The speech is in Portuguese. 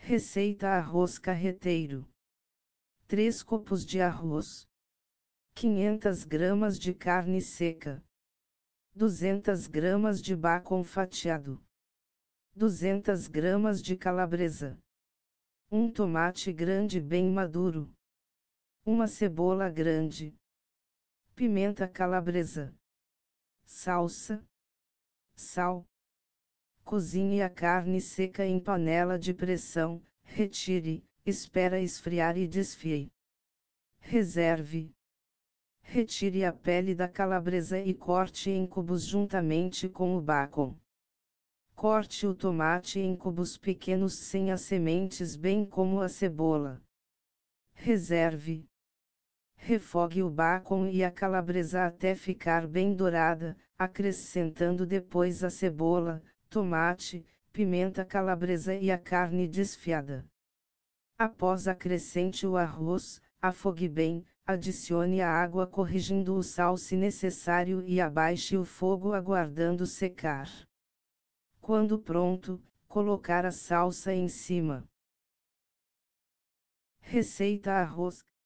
Receita: arroz carreteiro. 3 copos de arroz, 500 gramas de carne seca, 200 gramas de bacon fatiado, 200 gramas de calabresa, um tomate grande bem maduro, uma cebola grande, pimenta calabresa, salsa, sal. Cozinhe a carne seca em panela de pressão, retire, espera esfriar e desfie. Reserve. Retire a pele da calabresa e corte em cubos juntamente com o bacon. Corte o tomate em cubos pequenos sem as sementes, bem como a cebola. Reserve. Refogue o bacon e a calabresa até ficar bem dourada, acrescentando depois a cebola, tomate, pimenta calabresa e a carne desfiada. Após acrescente o arroz, afogue bem, adicione a água corrigindo o sal se necessário e abaixe o fogo aguardando secar. Quando pronto, colocar a salsa em cima. Receita: arroz